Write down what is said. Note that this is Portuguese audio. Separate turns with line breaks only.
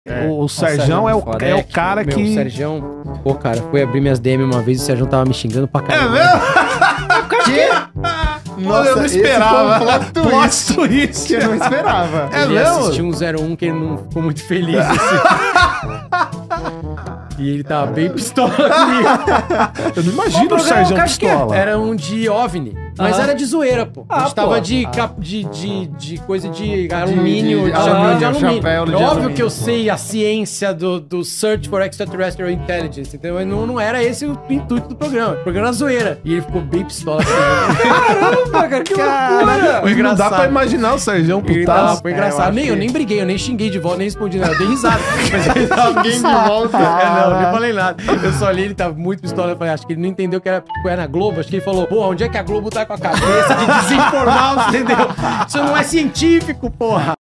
O Serjão é o cara
meu,
que...
O Serjão, pô, cara, foi abrir minhas DM uma vez e o Serjão tava me xingando pra caramba.
É mesmo? Nossa, eu não esperava.
Plot twist que eu não esperava.
Ele assistiu um 01 que ele não ficou muito feliz, assim. E ele tava bem pistola comigo.
Eu não imagino o Serjão pistola.
Era um de OVNI. Mas era de zoeira, pô. A gente tava de coisa de alumínio, de chapéu de alumínio. É óbvio que eu sei a ciência do Search for Extraterrestrial Intelligence, entendeu? Mas não era esse o intuito do programa. O programa era zoeira. E ele ficou bem pistola comigo.
Caramba, cara, que loucura!
Foi engraçado.
Não dá pra imaginar o Serjão putaço.
Foi engraçado. Eu nem briguei, eu nem xinguei de volta, nem respondi nada. Eu dei risada. Mas ele tava
Ninguém de volta.
não, nem falei nada. Eu só olhei, ele tava muito pistola. Eu falei, acho que ele não entendeu que era na Globo. Acho que ele falou, pô, onde é que a Globo tá com a cabeça de desinformar, entendeu? Isso não é científico, porra.